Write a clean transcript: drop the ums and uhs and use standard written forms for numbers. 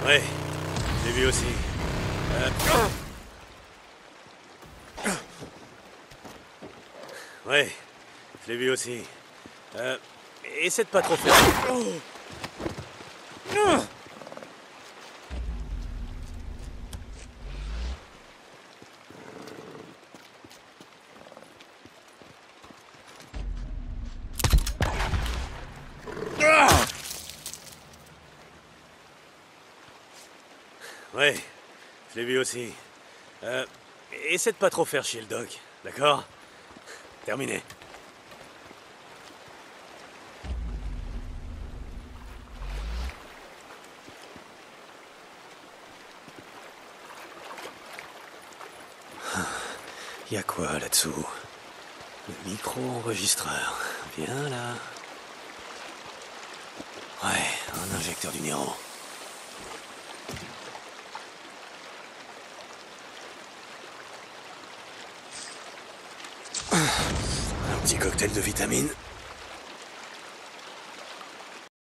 Ouais, j'ai vu aussi. Ouais, je l'ai vu aussi. Essaie de pas trop faire. Ouais, je l'ai vu aussi. Essaie de pas trop faire chier le doc, d'accord? Terminé. Y'a quoi là-dessous? Le micro-enregistreur. Viens là. Ouais, un injecteur du Néron. Un petit cocktail de vitamines.